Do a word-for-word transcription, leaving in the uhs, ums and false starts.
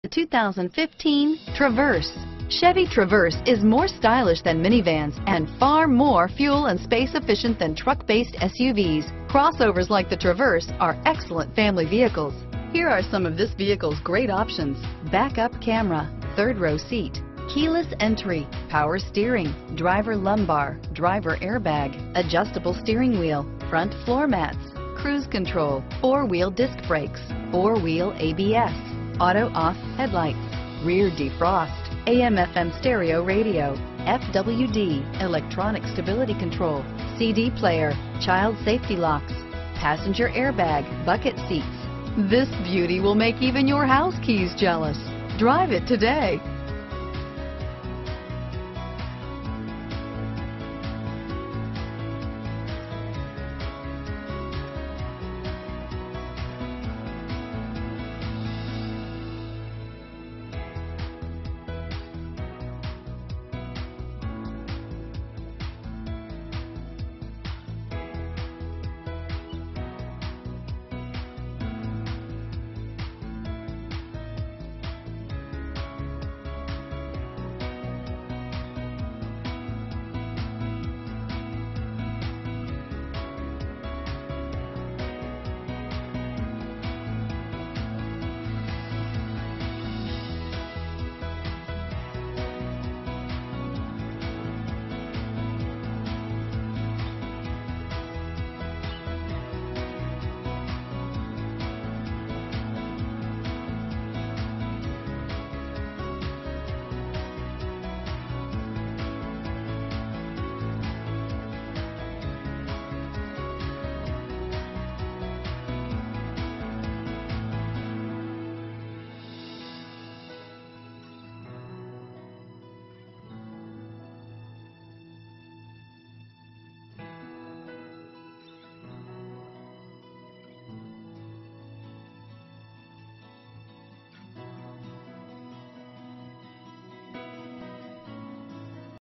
The two thousand fifteen Traverse. Chevy Traverse is more stylish than minivans and far more fuel and space efficient than truck-based S U Vs. Crossovers like the Traverse are excellent family vehicles. Here are some of this vehicle's great options: backup camera, third row seat, keyless entry, power steering, driver lumbar, driver airbag, adjustable steering wheel, front floor mats, cruise control, four-wheel disc brakes, four-wheel A B S, auto-off headlights, rear defrost, A M F M stereo radio, F W D, electronic stability control, C D player, child safety locks, passenger airbag, bucket seats. This beauty will make even your house keys jealous. Drive it today.